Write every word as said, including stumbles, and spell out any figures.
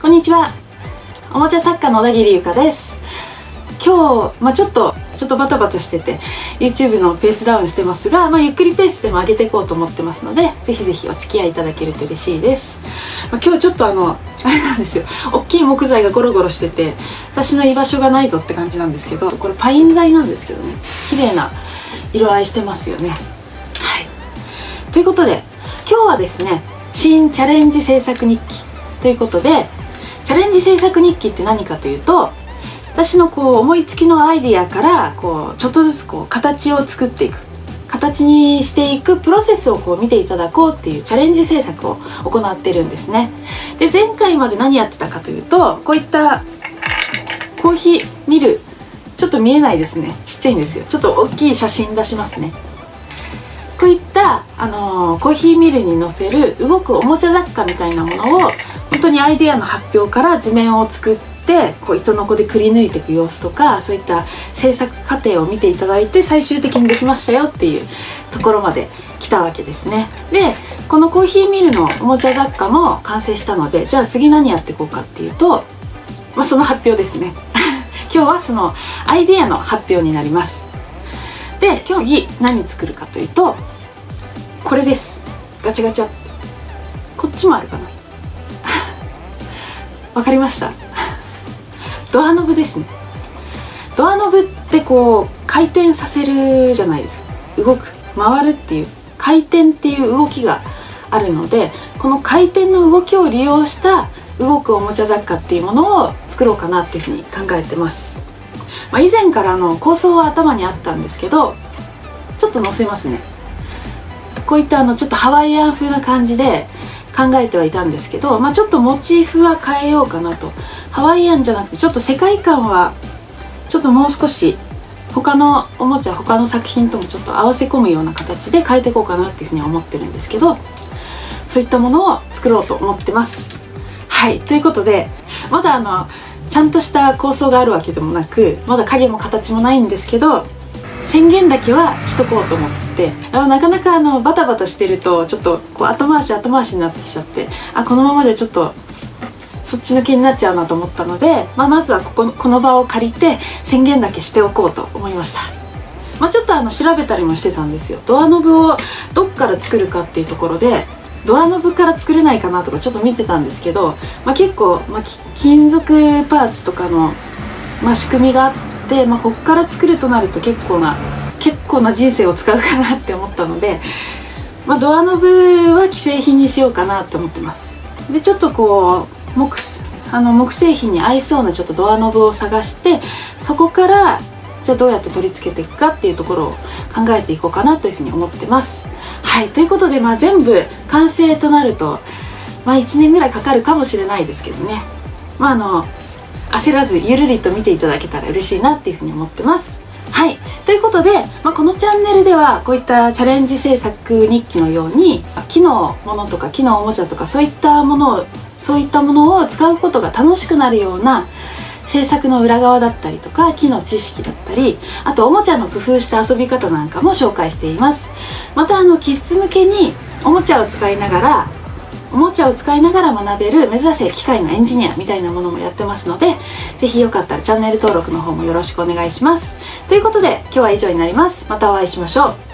こんにちは。おもちゃ作家の小田切優香です。今日、まあ、ちょっとちょっとバタバタしてて YouTube のペースダウンしてますが、まあ、ゆっくりペースでも上げていこうと思ってますので、ぜひぜひお付き合いいただけると嬉しいです。まあ、今日ちょっとあのあれなんですよ、大きい木材がゴロゴロしてて私の居場所がないぞって感じなんですけど、これパイン材なんですけどね、綺麗な色合いしてますよね。はい、ということで今日はですね、新チャレンジ制作日記ということで、チャレンジ制作日記って何かというと、私のこう思いつきのアイディアからこうちょっとずつこう形を作っていく、形にしていくプロセスをこう見ていただこうっていうチャレンジ制作を行ってるんですね。で、前回まで何やってたかというと、こういったコーヒーミル、ちょっと見えないですね、ちっちゃいんですよ。ちょっと大きい写真出しますね。こういった、あのー、コーヒーミルに載せる動くおもちゃ雑貨みたいなものを、本当にアイデアの発表から図面を作ってこう糸のこでくり抜いていく様子とか、そういった制作過程を見ていただいて最終的にできましたよっていうところまで来たわけですね。で、このコーヒーミルのおもちゃ雑貨も完成したので、じゃあ次何やっていこうかっていうと、まあ、その発表ですね今日はそのアイデアの発表になります。で、今日次何作るかというと、これです。ガチャガチャ。こっちもあるかなわかりましたドアノブですね。ドアノブってこう回転させるじゃないですか。動く、回るっていう回転っていう動きがあるので、この回転の動きを利用した動くおもちゃ雑貨っていうものを作ろうかなっていうふうに考えてます。まあ、以前からの構想は頭にあったんですけど、ちょっと載せますね。こういったあのちょっとハワイアン風な感じで考えてはいたんですけど、まあ、ちょっとモチーフは変えようかなと。ハワイアンじゃなくてちょっと世界観はちょっともう少し他のおもちゃ、他の作品ともちょっと合わせ込むような形で変えていこうかなっていうふうに思ってるんですけど、そういったものを作ろうと思ってます。はい、ということでまだあのちゃんとした構想があるわけでもなく、まだ影も形もないんですけど、宣言だけはしとこうと思って、あのなかなかあのバタバタしてるとちょっとこう後回し後回しになってきちゃって、あこのままじゃちょっとそっちの気になっちゃうなと思ったので、まあ、まずはこここの場を借りて宣言だけしておこうと思いました。まあ、ちょっとあの調べたりもしてたんですよ。ドアノブをどっから作るかっていうところで、ドアノブから作れないかなとかちょっと見てたんですけど、まあ、結構、まあ、金属パーツとかの、まあ、仕組みがあって、まあ、ここから作るとなると結構な結構な人生を使うかなって思ったので、まあ、ドアノブは既製品にしようかなって思ってます。で、ちょっとこう 木, あの木製品に合いそうなちょっとドアノブを探して、そこからじゃあどうやって取り付けていくかっていうところを考えていこうかなというふうに思ってます。はい、ということで、まあ、全部完成となると、まあ、いちねんぐらいかかるかもしれないですけどね、まあ、あの焦らずゆるりと見ていただけたら嬉しいなっていうふうに思ってます。はい、ということで、まあ、このチャンネルではこういったチャレンジ制作日記のように木のものとか木のおもちゃとかそういったものをそういったものを使うことが楽しくなるような制作の裏側だったりとか、木の知識だったり、あとおもちゃの工夫した遊び方なんかも紹介しています。またあのキッズ向けにおもちゃを使いながらおもちゃを使いながら学べる目指せ機械のエンジニアみたいなものもやってますので、ぜひよかったらチャンネル登録の方もよろしくお願いします。ということで今日は以上になります。またお会いしましょう。